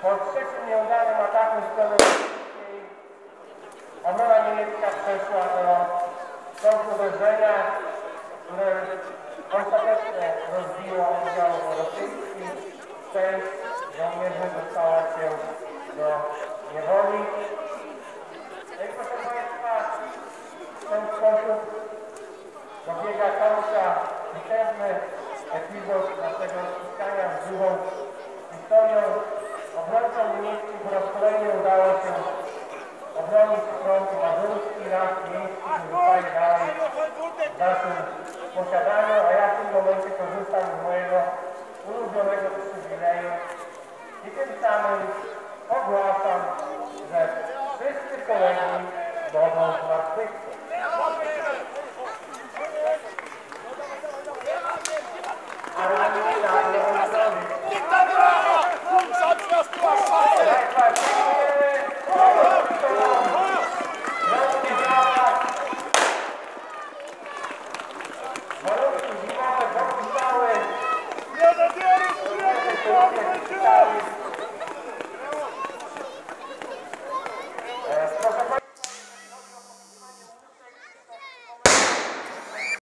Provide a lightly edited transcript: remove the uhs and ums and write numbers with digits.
Po trzecim nieudanym ataku z strony niemieckiej obrona niemiecka przeszła do kontruderzenia, które ostatecznie rozbiło oddział rosyjski. Część żołnierzy dostała się do niewoli. No i proszę Państwa, w ten sposób dobiega końca bitewny epizod naszego spotkania z drugą historią. Obrońcom niemieckim po raz kolejny udało się obronić front mazurski, nasz miejski pozostaje dalej w naszym posiadaniu, a ja w tym momencie korzystam z mojego ulubionego przywileju i tym samym ogłaszam, że wszyscy kolegi mogą zmartwychwstać. A rani na zdrowie. Warunki zimowe dopisały.